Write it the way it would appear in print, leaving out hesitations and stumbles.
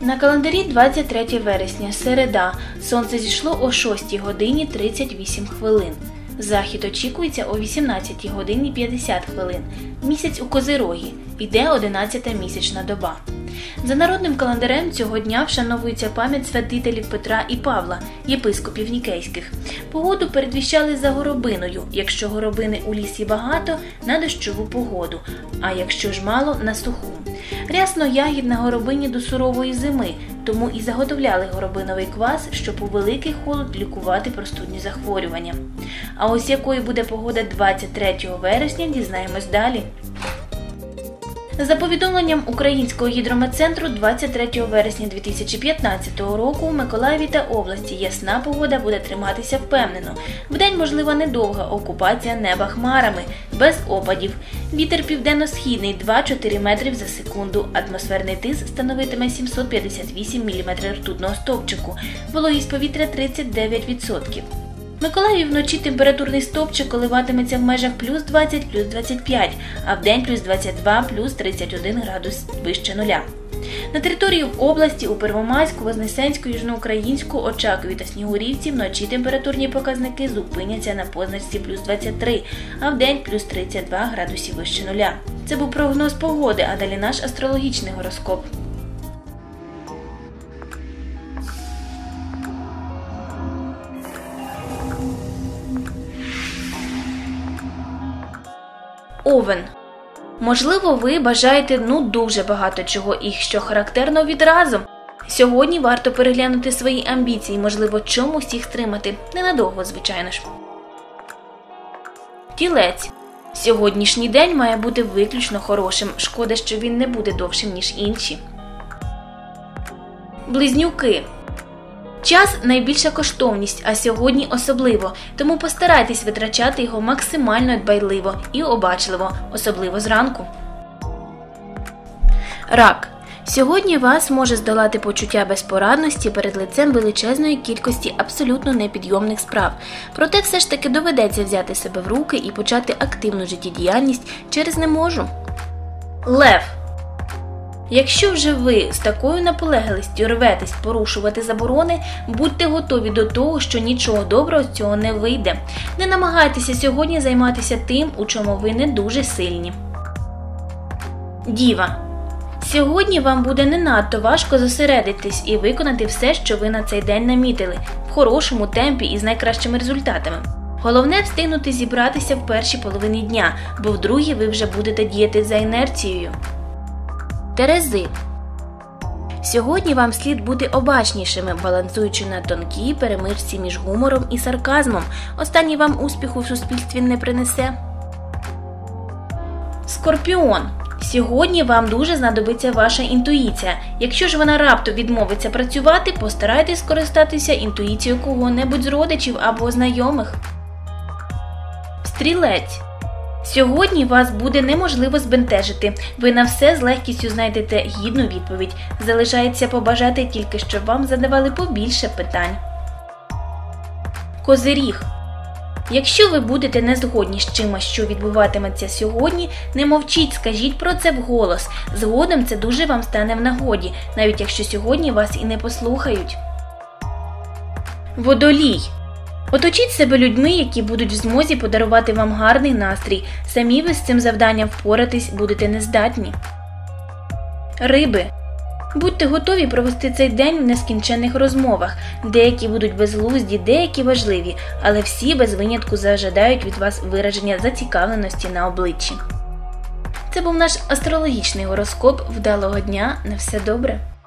На календарі 23 вересня, середа. Сонце зійшло о 6 годині 38 хвилин. Захід очікується о 18 годині 50 хвилин. Місяць у Козирогі. Іде 11-та місячна доба. За народним календарем цього дня вшановується пам'ять святителів Петра і Павла, єпископів нікейських. Погоду передвіщали за горобиною. Якщо горобини у лісі багато – на дощову погоду, а якщо ж мало – на суху. Рясно-ягід на горобині до сурової зими, тому і заготовляли горобиновий квас, щоб у великий холод лікувати простудні захворювання. А ось якою буде погода 23 вересня, дізнаємось далі. За повідомленням Українського гідрометцентру, 23 вересня 2015 року у Миколаєві та області ясна погода буде триматися впевнено. Вдень можлива недовга окупація неба хмарами, без опадів. Вітер південно-східний 2-4 метри за секунду. Атмосферний тиск становитиме 758 мм ртутного стовпчику. Вологість повітря 39%. В Миколаєві вночі температурний стовпчик коливатиметься в межах плюс 20, плюс 25, а вдень плюс 22, плюс 31 градус вище нуля. На території області у Первомайську, Вознесенську, Южноукраїнську, Очакові та Снігурівці вночі температурні показники зупиняться на позначці плюс 23, а вдень плюс 32 градусів вище нуля. Це був прогноз погоди, а далі наш астрологічний гороскоп. Овен. Можливо, ви бажаєте дуже багато чого і, що характерно, відразу. Сьогодні варто переглянути свої амбіції, можливо, чомусь їх стримати. Ненадовго, звичайно ж. Тілець. Сьогоднішній день має бути виключно хорошим. Шкода, що він не буде довшим, ніж інші. Близнюки. Час – найбільша коштовність, а сьогодні особливо, тому постарайтесь витрачати його максимально дбайливо і обачливо, особливо зранку. Рак. Сьогодні вас може здолати почуття безпорадності перед лицем величезної кількості абсолютно непідйомних справ. Проте все ж таки доведеться взяти себе в руки і почати активну життєдіяльність через «не можу». Лев. Якщо вже ви з такою наполегливістю рветесь порушувати заборони, будьте готові до того, що нічого доброго з цього не вийде. Не намагайтеся сьогодні займатися тим, у чому ви не дуже сильні. Діва. Сьогодні вам буде не надто важко зосередитись і виконати все, що ви на цей день намітили, в хорошому темпі і з найкращими результатами. Головне встигнути зібратися в першій половині дня, бо в другій ви вже будете діяти за інерцією. Терези. Сьогодні вам слід бути обачнішими, балансуючи на тонкій перемичці між гумором і сарказмом. Останній вам успіху в суспільстві не принесе. Скорпіон. Сьогодні вам дуже знадобиться ваша інтуїція. Якщо ж вона раптом відмовиться працювати, постарайтесь скористатися інтуїцією кого-небудь з родичів або знайомих. Стрілець. Сьогодні вас буде неможливо збентежити. Ви на все з легкістю знайдете гідну відповідь. Залишається побажати тільки, щоб вам задавали побільше питань. Козиріг. Якщо ви будете не згодні з чимось, що відбуватиметься сьогодні, не мовчіть, скажіть про це вголос. Згодом це дуже вам стане в нагоді, навіть якщо сьогодні вас і не послухають. Водолій. Оточіть себе людьми, які будуть в змозі подарувати вам гарний настрій. Самі ви з цим завданням впоратись будете нездатні. Риби. Будьте готові провести цей день в нескінченних розмовах. Деякі будуть безглузді, деякі важливі, але всі без винятку зажадають від вас вираження зацікавленості на обличчі. Це був наш астрологічний гороскоп. Вдалого дня, на все добре!